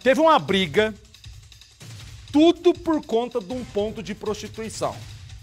Teve uma briga, tudo por conta de um ponto de prostituição.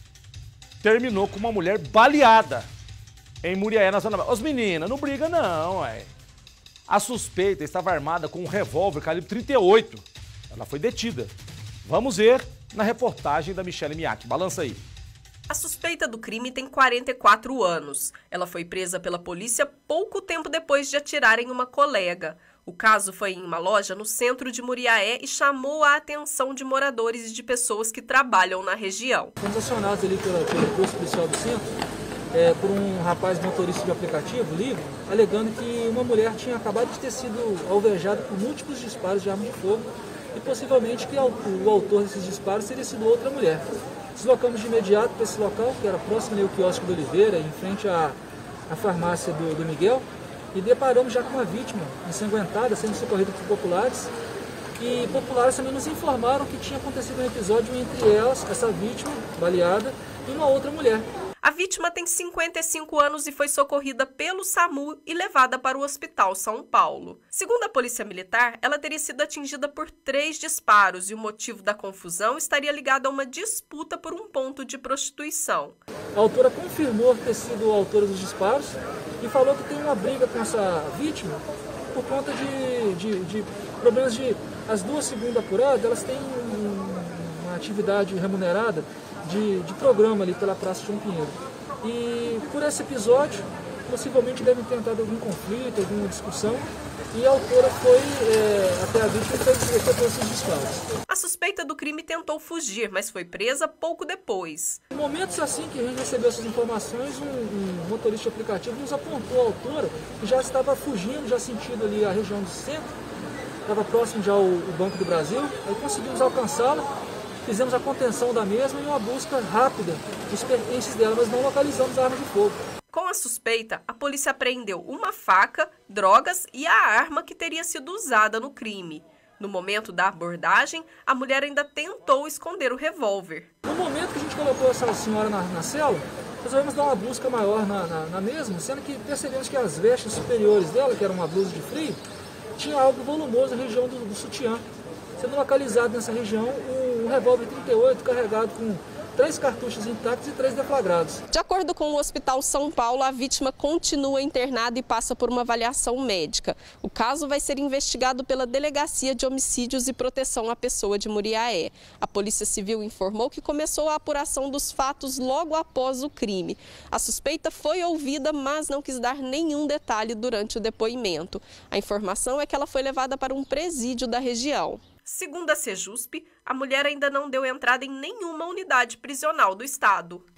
Terminou com uma mulher baleada em Muriaé, na Zona Oeste. Os meninas, não briga não, ué. A suspeita estava armada com um revólver calibre 38. Ela foi detida. Vamos ver na reportagem da Michele Miak. Balança aí. A suspeita do crime tem 44 anos. Ela foi presa pela polícia pouco tempo depois de atirar em uma colega. O caso foi em uma loja no centro de Muriaé e chamou a atenção de moradores e de pessoas que trabalham na região. Fomos acionados ali pelo posto policial do centro, por um rapaz motorista de aplicativo, livre, alegando que uma mulher tinha acabado de ter sido alvejada por múltiplos disparos de arma de fogo e possivelmente que o autor desses disparos teria sido outra mulher. Deslocamos de imediato para esse local, que era próximo ali ao quiosque do Oliveira, em frente à farmácia do Miguel, e deparamos já com uma vítima ensanguentada, sendo socorrida por populares. E populares também nos informaram que tinha acontecido um episódio entre elas, essa vítima baleada, e uma outra mulher. A vítima tem 55 anos e foi socorrida pelo SAMU e levada para o Hospital São Paulo. Segundo a Polícia Militar, ela teria sido atingida por 3 disparos e o motivo da confusão estaria ligado a uma disputa por um ponto de prostituição. A autora confirmou ter sido a autora dos disparos e falou que tem uma briga com essa vítima por conta de problemas de... As duas, segundo apurado, elas têm uma atividade remunerada de programa ali pela Praça João Pinheiro. E por esse episódio, possivelmente devem ter entrado algum conflito, alguma discussão, e a autora foi até a vítima e efetuou esses disparos. A suspeita do crime tentou fugir, mas foi presa pouco depois. Em momentos assim que a gente recebeu essas informações, um motorista de aplicativo nos apontou a autora, que já estava fugindo, já sentindo ali a região do centro, estava próximo já ao Banco do Brasil, aí conseguimos alcançá-la. Fizemos a contenção da mesma e uma busca rápida dos pertences dela, mas não localizamos a arma de fogo. Com a suspeita, a polícia apreendeu uma faca, drogas e a arma que teria sido usada no crime. No momento da abordagem, a mulher ainda tentou esconder o revólver. No momento que a gente colocou essa senhora na cela, resolvemos dar uma busca maior na mesma, sendo que percebemos que as vestes superiores dela, que era uma blusa de frio, tinha algo volumoso na região do sutiã. Sendo localizado nessa região um revólver 38 carregado com 3 cartuchos intactos e 3 deflagrados. De acordo com o Hospital São Paulo, a vítima continua internada e passa por uma avaliação médica. O caso vai ser investigado pela Delegacia de Homicídios e Proteção à Pessoa de Muriaé. A Polícia Civil informou que começou a apuração dos fatos logo após o crime. A suspeita foi ouvida, mas não quis dar nenhum detalhe durante o depoimento. A informação é que ela foi levada para um presídio da região. Segundo a Sejusp, a mulher ainda não deu entrada em nenhuma unidade prisional do estado.